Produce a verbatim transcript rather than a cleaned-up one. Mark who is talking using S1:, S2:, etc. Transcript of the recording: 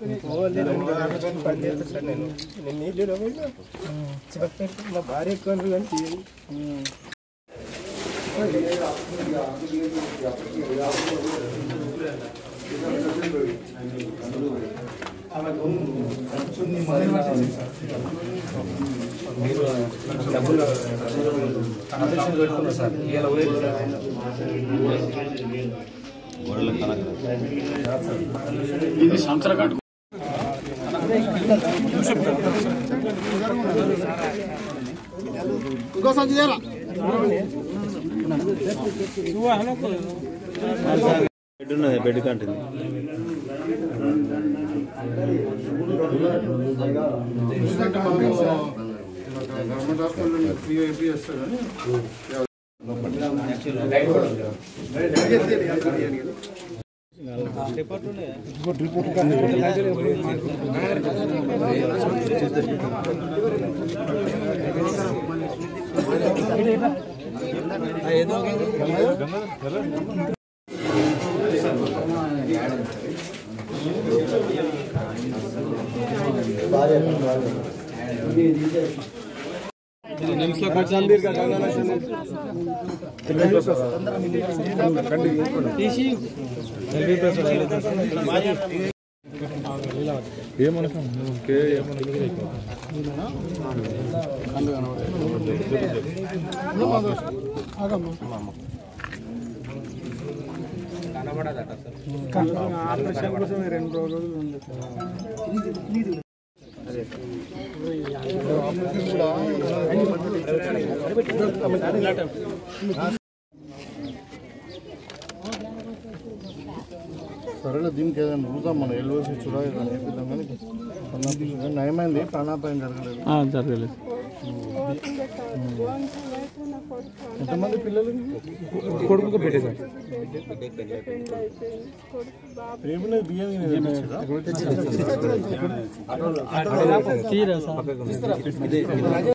S1: పనిచేస్తాను సార్ నేను నేను నీళ్ళు పోయినా చెప్తాను మా భార్య ఎక్కువ కానీ
S2: మీరు డబ్బులు కనెక్షన్ పెట్టుకున్నారు సార్ ఇలా పోయేది సార్
S3: ఇది సంవత్సర కట్టు
S4: బెడ్ ఉన్నది బెడ్ కంటుంది
S3: గవర్నమెంట్ హాస్పిటల్ ఫ్రీ ఎంపీ చేస్తారు ఏమనుకో
S1: ఆపరేషన్ కోసం రెండు రోజులు ఉంది
S3: సరేలే దీనికి ఏదైనా చూద్దాం మనం ఎల్ఓసి చూడాలి వేపిద్దాం కానీ నయమైంది ప్రాణాపాయం జరగలేదు
S5: జరగలేదు
S3: ఎంతమంది పిల్లలు
S5: కొడుకు పెట్టేసారు
S3: ఏమున్నది బియ్యం